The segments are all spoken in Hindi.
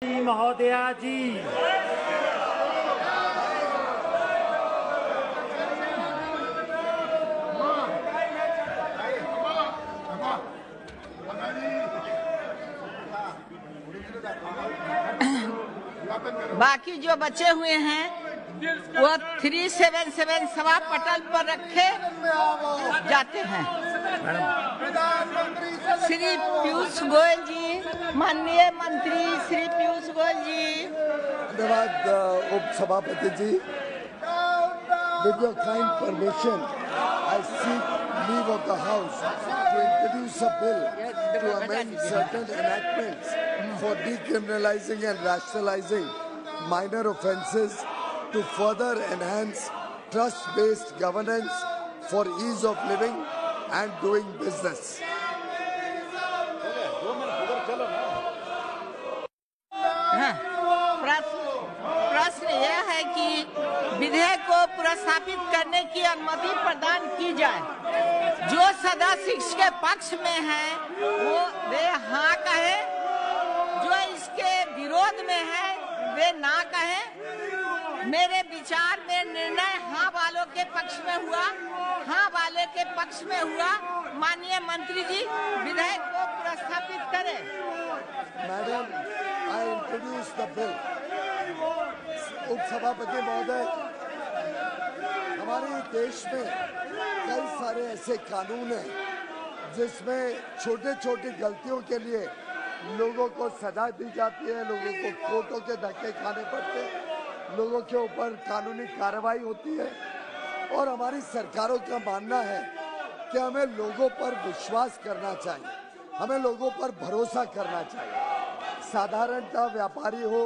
महोदया जी। बाकी जो बचे हुए हैं वो 377 सभा पटल पर रखे जाते हैं। श्री पीयूष गोयल जी, माननीय मंत्री श्री पीयूष गोयल जी। धन्यवाद उप सभापति जी। With your kind permission, I seek leave of the House to introduce a bill to amend certain enactments for decriminalizing and rationalizing minor offences to further enhance trust-based governance for ease of living and doing business. प्रश्न यह है कि विधेयक को पुरस्कृत करने की अनुमति प्रदान की जाए। जो सदस्य इसके पक्ष में है वे हाँ कहे, जो इसके विरोध में है वे ना कहे। मेरे विचार में निर्णय हाँ वालों के पक्ष में हुआ, हाँ वाले के पक्ष में हुआ। माननीय मंत्री जी विधेयक को पुरस्कृत करें। Madam, I introduce the bill. उप सभापति महोदय, हमारे देश में कई सारे ऐसे कानून हैं जिसमें छोटे छोटी गलतियों के लिए लोगों को सजा दी जाती है, लोगों को कोर्टों के धक्के खाने पड़ते हैं, लोगों के ऊपर कानूनी कार्रवाई होती है। और हमारी सरकारों का मानना है कि हमें लोगों पर विश्वास करना चाहिए, हमें लोगों पर भरोसा करना चाहिए। साधारणतः व्यापारी हो,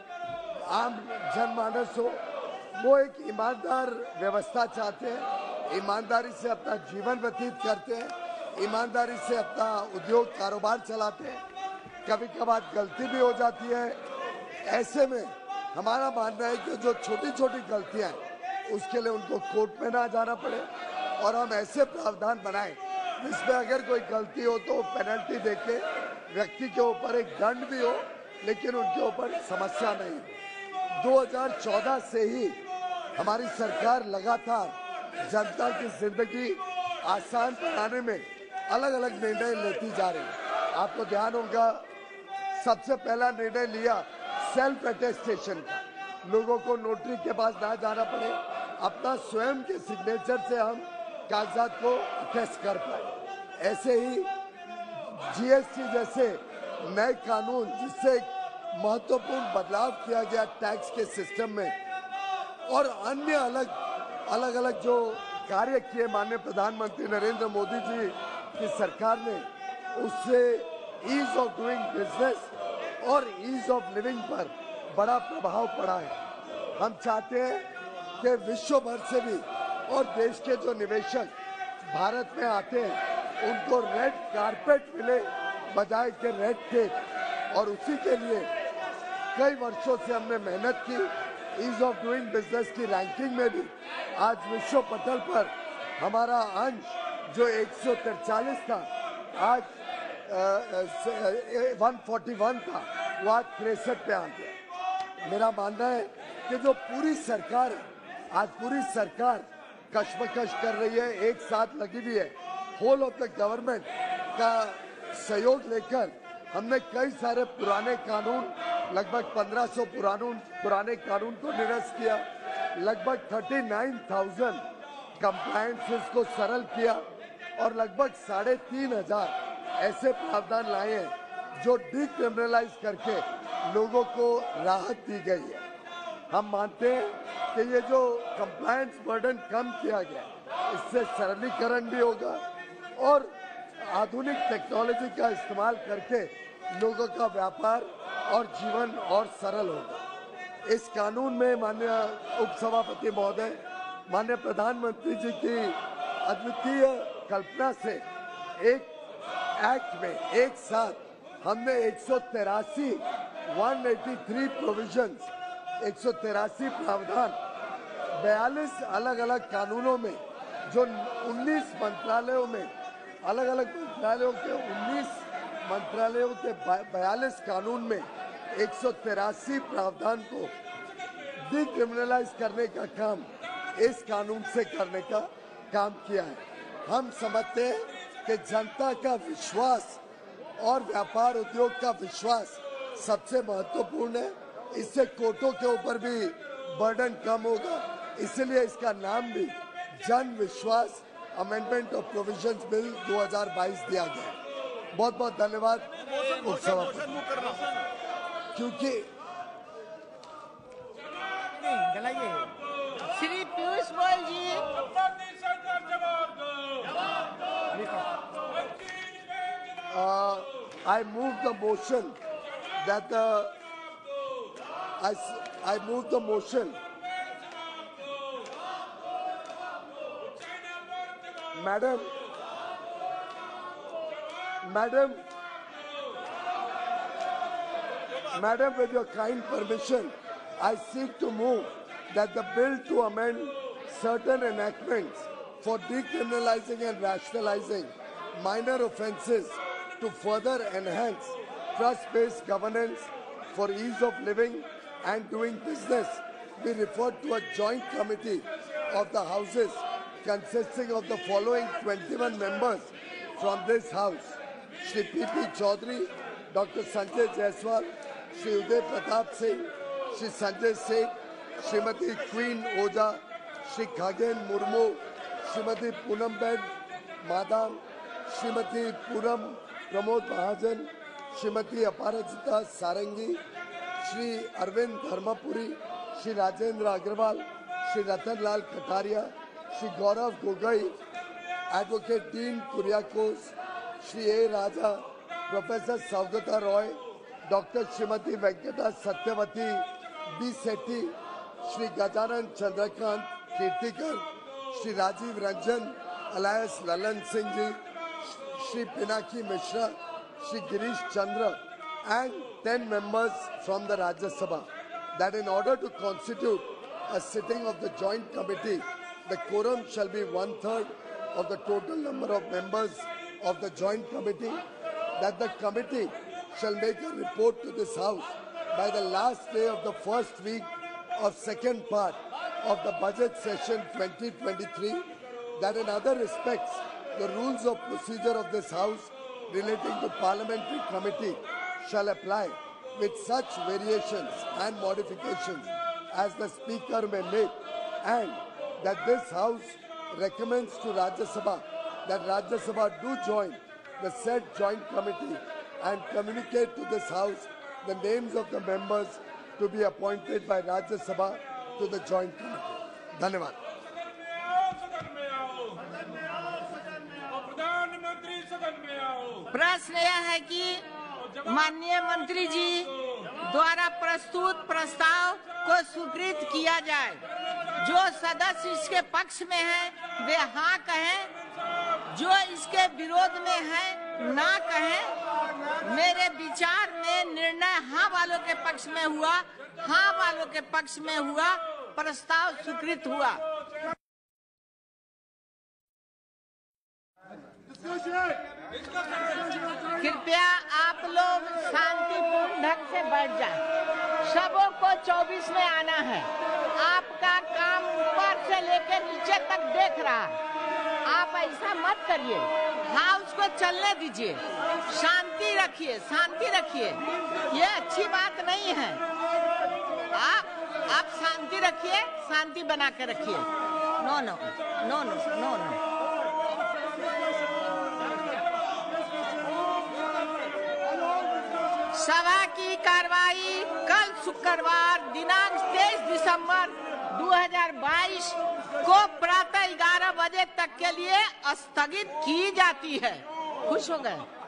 आम जनमानस हो, वो एक ईमानदार व्यवस्था चाहते हैं, ईमानदारी से अपना जीवन व्यतीत करते हैं, ईमानदारी से अपना उद्योग कारोबार चलाते हैं। कभी कभार गलती भी हो जाती है। ऐसे में हमारा मानना है कि जो छोटी छोटी गलतियां हैं उसके लिए उनको कोर्ट में ना जाना पड़े और हम ऐसे प्रावधान बनाएं जिसमें अगर कोई गलती हो तो पेनल्टी देके व्यक्ति के ऊपर एक दंड भी हो, लेकिन उनके ऊपर समस्या नहीं हो। 2014 से ही हमारी सरकार लगातार जनता की जिंदगी आसान बनाने में अलग अलग निर्णय लेती जा रही है। आपको ध्यान होगा, सबसे पहला निर्णय लिया सेल्फ अटेस्टेशन का, लोगों को नोटरी के पास ना जाना पड़े, अपना स्वयं के सिग्नेचर से हम कागजात को अटेस्ट कर पाए। ऐसे ही जीएसटी जैसे नए कानून जिससे महत्वपूर्ण बदलाव किया गया टैक्स के सिस्टम में, और अन्य अलग अलग जो कार्य किए माननीय प्रधानमंत्री नरेंद्र मोदी जी की सरकार ने, उससे ईज ऑफ डूइंग बिजनेस और ईज ऑफ लिविंग पर बड़ा प्रभाव पड़ा है। हम चाहते हैं कि विश्व भर से भी और देश के जो निवेशक भारत में आते हैं उनको रेड कारपेट मिले बजाय के रेड टेप, और उसी के लिए कई वर्षों से हमने मेहनत की। ईज ऑफ डूइंग बिजनेस की रैंकिंग में भी आज विश्व पटल पर हमारा अंश जो 143 था आज 141 था, वो आज 63 पे आ गया। मेरा मानना है कि जो पूरी सरकार है, आज पूरी सरकार कशमकश कर रही है, एक साथ लगी हुई है। होल ऑफ द गवर्नमेंट का सहयोग लेकर हमने कई सारे पुराने कानून, लगभग 1500 पुराने कानून को निरस्त किया, लगभग 39,000 कंप्लायंसेस को सरल किया और लगभग 3,500 ऐसे प्रावधान लाए हैं जो डिक्रिमिनलाइज करके लोगों को राहत दी गई है। हम मानते हैं कि ये जो कंप्लायंस बर्डन कम किया गया, इससे सरलीकरण भी होगा और आधुनिक टेक्नोलॉजी का इस्तेमाल करके लोगों का व्यापार और जीवन और सरल होगा। इस कानून में माननीय उप सभापति महोदय, माननीय प्रधानमंत्री जी की अद्वितीय कल्पना से एक एक्ट में एक साथ हमने 183 प्रोविजंस, 183 प्रावधान 42 अलग अलग कानूनों में, जो 19 मंत्रालयों में, अलग अलग मंत्रालयों के 19 मंत्रालयों के 42 कानून में 183 प्रावधान को डिक्रिमिनलाइज करने का काम इस कानून से करने का काम किया है। हम समझते हैं कि जनता का विश्वास और व्यापार उद्योग का विश्वास सबसे महत्वपूर्ण है। इससे कोर्टों के ऊपर भी बर्डन कम होगा, इसलिए इसका नाम भी जन विश्वास अमेंडमेंट ऑफ प्रोविजंस बिल 2022 दिया गया। बहुत बहुत धन्यवाद क्योंकि श्री पीयूष गोयल जी, I move the motion that I move the motion. Madam, with your kind permission, I seek to move that the bill to amend certain enactments for decriminalizing and rationalizing minor offences to further enhance trust-based governance for ease of living and doing business be referred to a joint committee of the houses consisting of the following 21 members from this house: Shri P.P. Chaudhary, Dr. Sanjay Jaiswal, Shri Uday Pratap Singh, Shri Sanjay Seth, Srimati Queen Oja, Shri Khagen Murmu, Srimati Poonam Madam, Srimati Poonam Pramod Mahajan, Srimati Aparajita Sarangi, Shri Arvind Dharmapuri, Shri Rajendra Agarwal, Shri Ratan Lal Kataria, Shri Gaurav Gogoi, Advocate Dean Kuriakos, Shri A. Raja, Professor Saugata Roy, Dr. Srimati Venkata Satyavati B. Sethi, Shri Gajanan Chandrakant Kirtikar, Shri Rajiv Ranjan alias Lalan Singh Ji, Shri Pinaki Mishra, Shri Girish Chandra, and 10 members from the Rajya Sabha. That in order to constitute a sitting of the joint committee, the quorum shall be 1/3 of the total number of members of the joint committee. That the committee shall make a report to this House by the last day of the first week of second part of the budget session 2023. That in other respects, the rules of procedure of this House relating to parliamentary committee shall apply with such variations and modifications as the Speaker may make, and that this House recommends to Rajya Sabha that Rajya Sabha do join the said joint committee and communicate to this House the names of the members to be appointed by Rajya Sabha to the joint committee. Dhanyavad. प्रश्न यह है कि माननीय मंत्री जी द्वारा प्रस्तुत प्रस्ताव को स्वीकृत किया जाए। जो सदस्य इसके पक्ष में हैं वे हाँ कहें, जो इसके विरोध में हैं ना कहें। मेरे विचार में निर्णय हाँ वालों के पक्ष में हुआ, हाँ वालों के पक्ष में हुआ, प्रस्ताव स्वीकृत हुआ। कृपया आप लोग शांतिपूर्ण ढंग से बैठ जाएं। सबों को 24 में आना है। आपका काम ऊपर से लेकर नीचे तक देख रहा है। आप ऐसा मत करिए, हाउस को चलने दीजिए, शांति रखिए, शांति रखिए। ये अच्छी बात नहीं है। आप शांति रखिए, शांति बना के रखिए। No no no no no no. सभा की कार्रवाई कल शुक्रवार दिनांक 23 दिसंबर 2022 को प्रातः 11 बजे तक के लिए स्थगित की जाती है। खुश हो गए।